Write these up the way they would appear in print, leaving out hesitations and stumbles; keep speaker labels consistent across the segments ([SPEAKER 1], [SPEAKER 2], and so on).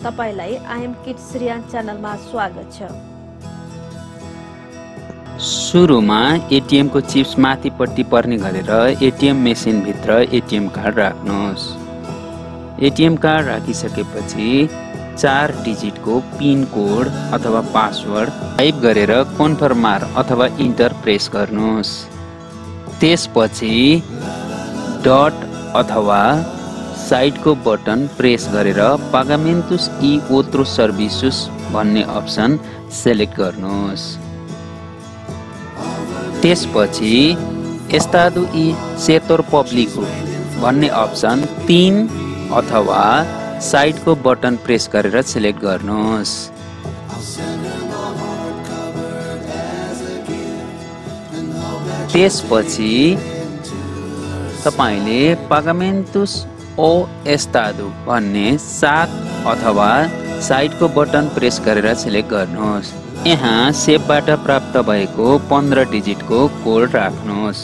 [SPEAKER 1] तपाईलाई I'm kids श्रीयान च्यानलमा स्वागत छ।
[SPEAKER 2] सुरुमा एटीएम को चिप्स माथिपट्टि पर्ने गरेर एटीएम मेसिन भित्र एटीएम कार्ड राख्नुहोस्। एटीएम कार्ड राखिसकेपछि 4 डिजिटको पिन कोड अथवा पासवर्ड टाइप गरेर कन्फर्मार अथवा इन्टर प्रेस गर्नुहोस्। त्यसपछि डट अथवा साइडको बटन प्रेस गरेर पागामेन्टुस ई ओत्रोस सर्भिसुस भन्ने अप्सन सेलेक्ट गर्नुहोस्। त्यसपछि एस्तादु ई सेतोर पब्लिको भन्ने अप्सन 3 अथवा साइडको बटन प्रेस गरेर सिलेक्ट गर्नुहोस्। त्यसपछि तपाईले पागामेन्टुस ओ एस्तादु भन्ने 7 अथवा साइडको बटन प्रेस गरेर सिलेक्ट गर्नुहोस्। यहाँ सेपबाट प्राप्त भएको 15 डिजिटको कोड राख्नुहोस्।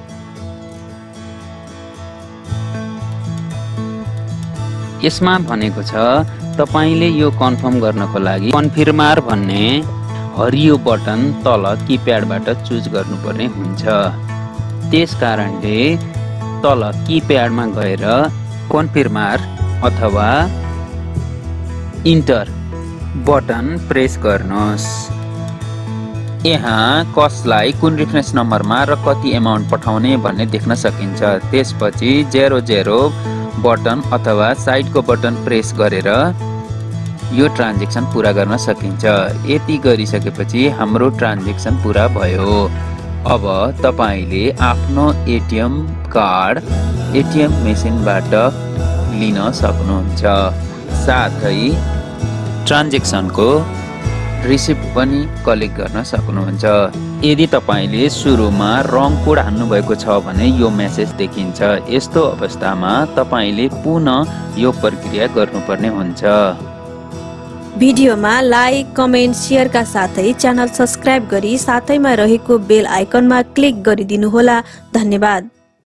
[SPEAKER 2] यसमा भनेको छ तपाईले यो कन्फर्म गर्नको लागि कन्फर्मार भन्ने हरियो बटन तल किप्याडबाट चुज गर्नुपर्ने हुन्छ। त्यसकारणले तल किप्याडमा गएर कन्फर्मार अथवा इन्टर बटन प्रेस गर्नुहोस्। यहाँ कसलाई कुन रेफरेन्स नम्बरमा र कति एमाउन्ट पठाउने भन्ने देख्न सकिन्छ। त्यसपछि 00 बटन अथवा साइडको बटन प्रेस गरेर यो ट्रान्जेक्सन पुरा गर्न सकिन्छ। यति गरिसकेपछि हाम्रो ट्रान्जेक्सन पुरा भयो। अब तपाईले आफ्नो एटीएम कार्ड एटीएम मेसिनबाट लिन सक्नुहुन्छ। साथै ट्रान्जेक्सनको रिसिप्ट पनि कलेक्ट गर्न सक्नुहुन्छ। यदि तपाईले सुरुमा रङ कोड हाल्नु भएको छ भने यो मेसेज देखिन्छ। यस्तो अवस्थामा तपाईले पुनः यो प्रक्रिया गर्नुपर्ने हुन्छ।
[SPEAKER 1] भिडियोमा लाइक, कमेन्ट, शेयरका साथै च्यानल सब्स्क्राइब गरी साथैमा रहेको बेल आइकनमा क्लिक गरिदिनु होला। धन्यवाद।